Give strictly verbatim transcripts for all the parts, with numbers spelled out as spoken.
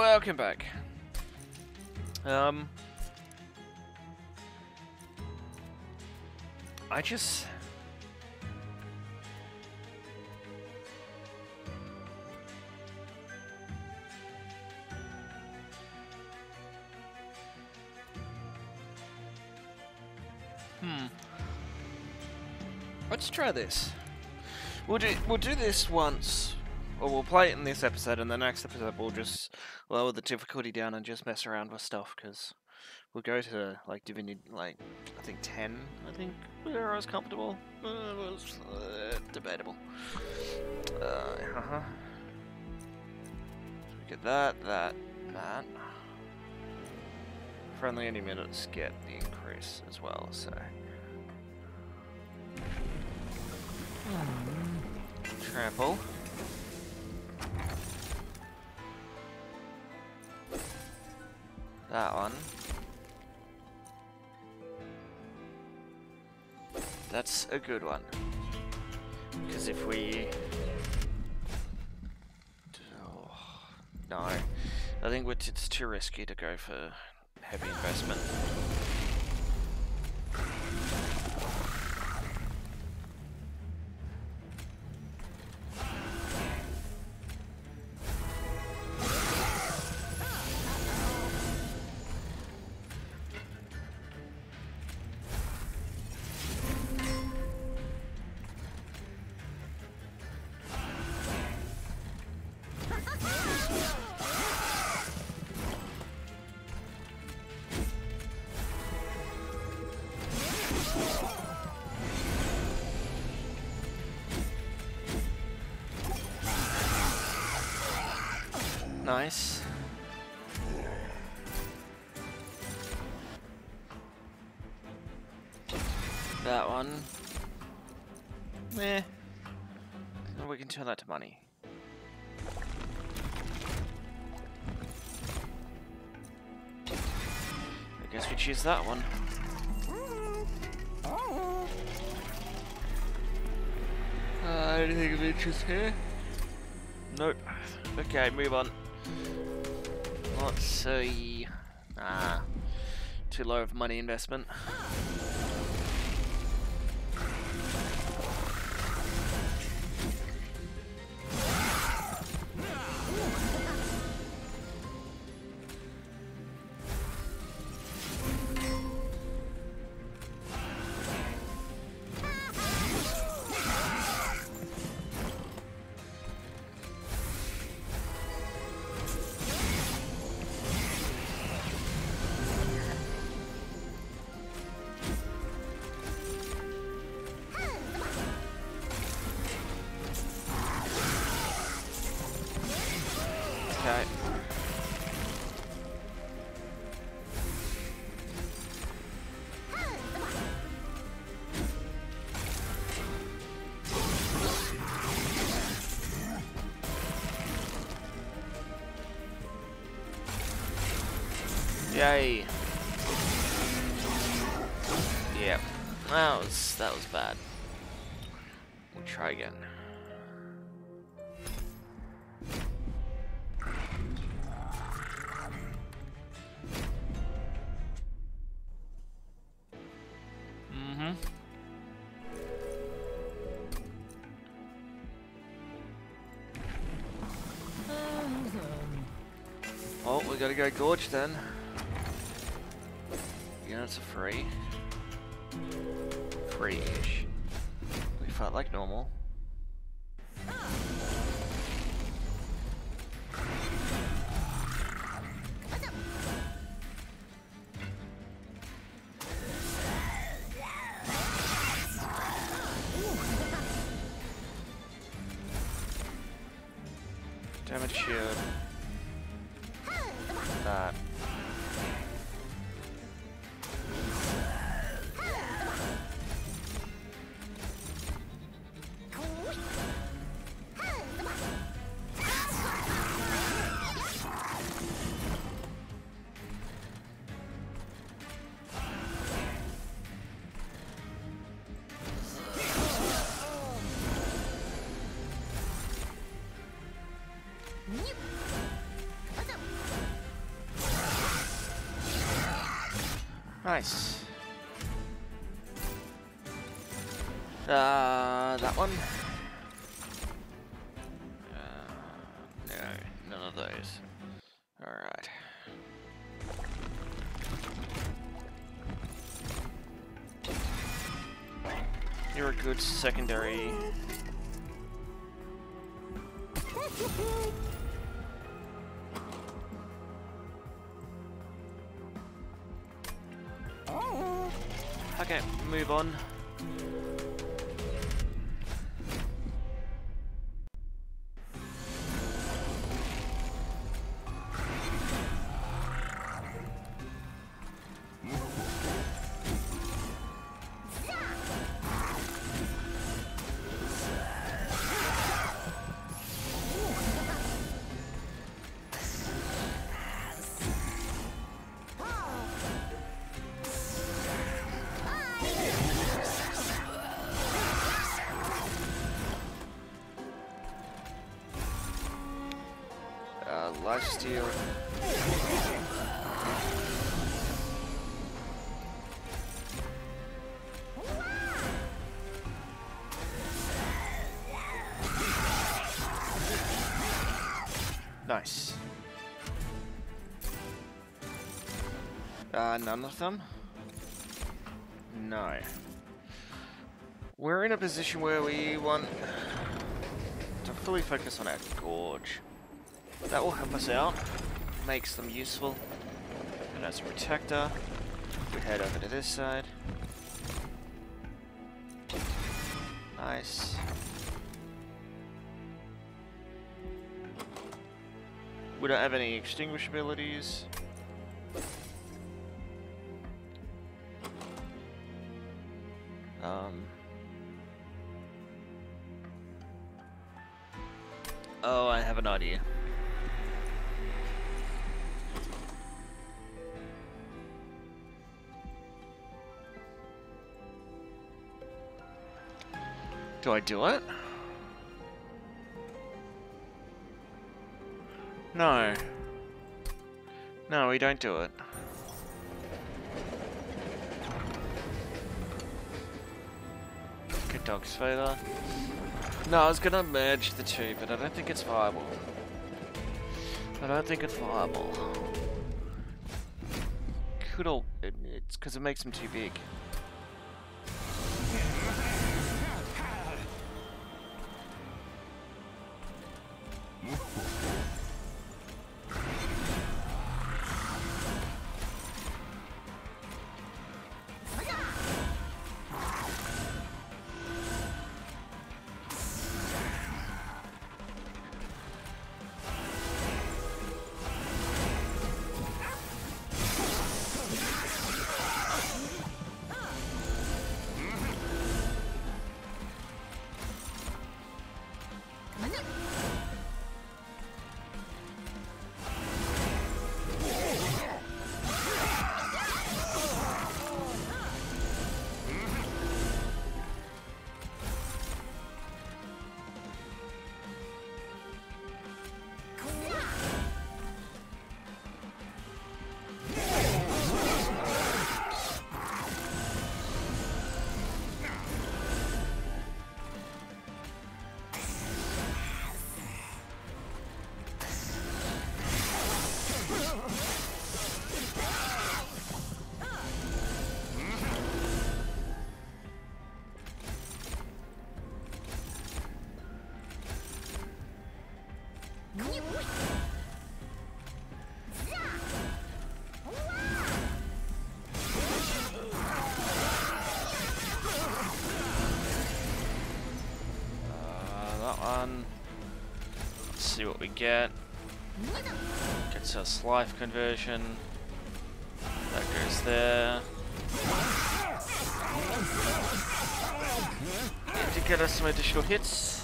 Welcome back. Um, I just... Hmm. Let's try this. We'll do we'll do this once, or we'll play it in this episode, and the next episode we'll just lower the difficulty down and just mess around with stuff, because we'll go to like Divinity, like I think ten. I think where I was comfortable. Uh, it was uh, debatable. Uh, uh huh. So we get that, that, that. Friendly any minutes get the increase as well, so. Trample. That one. That's a good one. Because if we... Oh, no. I think it's too risky to go for heavy investment. Nice. That one. Meh. We can turn that to money. I guess we choose that one. Uh, anything of interest here? Nope. Okay, move on. Let's see. Ah, too low of money investment. Okay. Yay. Yep. That was that was bad. We'll try again. Oh, we gotta go gorge then. Yeah, it's a free. Free-ish. We fight like normal. Damage shield. That. Nice. Uh, that one? Uh, no, none of those. Alright. You're a good secondary. Okay, move on. Uh, lifesteal. Nice. Uh, none of them? No. We're in a position where we want to fully focus on our gorge. That will help us out, makes them useful. And as a protector, we head over to this side. Nice. We don't have any extinguish abilities. Um. Oh, I have an idea. Do I do it? No. No, we don't do it. Good dog's favor. No, I was gonna merge the two, but I don't think it's viable. I don't think it's viable. Could all... It, it's because it makes them too big. One. Let's see what we get. Gets us life conversion. That goes there. Need to get us some additional hits.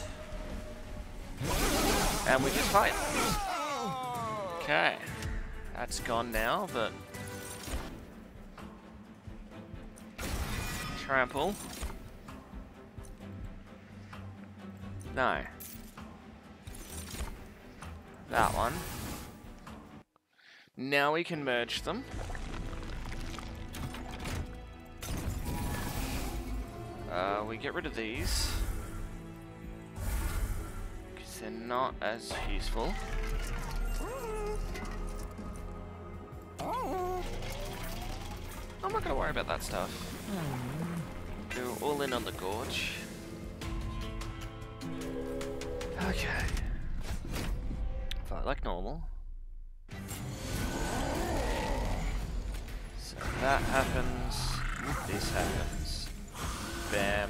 And we just fight. Okay. That's gone now, but... Trample. No. That one. Now we can merge them. Uh, we get rid of these. Because they're not as useful. I'm not gonna worry about that stuff. Go all in on the gorge. Okay. Fight like normal. So that happens. This happens. Bam.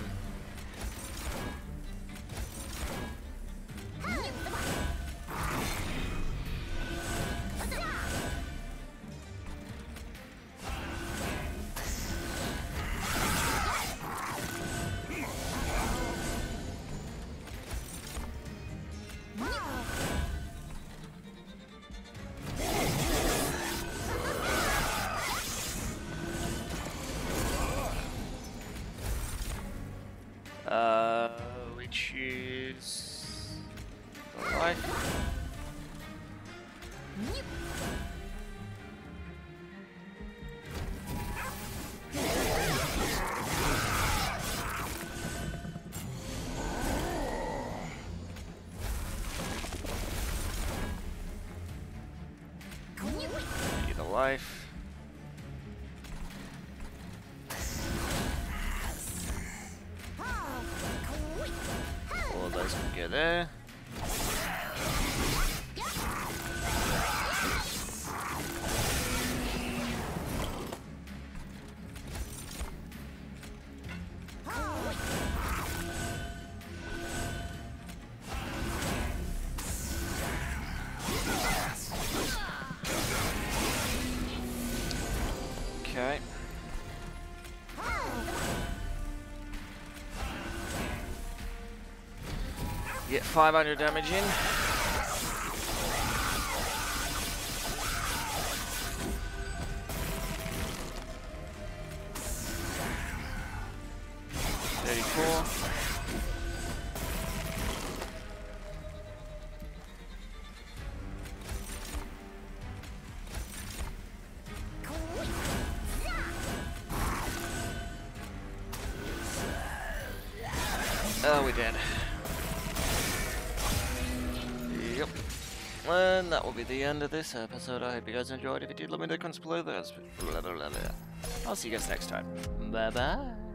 Uh, we choose the life. Do the life. All of those can go there. Okay. Get five hundred damage in. thirty-four. Oh, we did. Yep. And that will be the end of this episode. I hope you guys enjoyed. If you did, let me know in the comments below. I'll see you guys next time. Bye bye.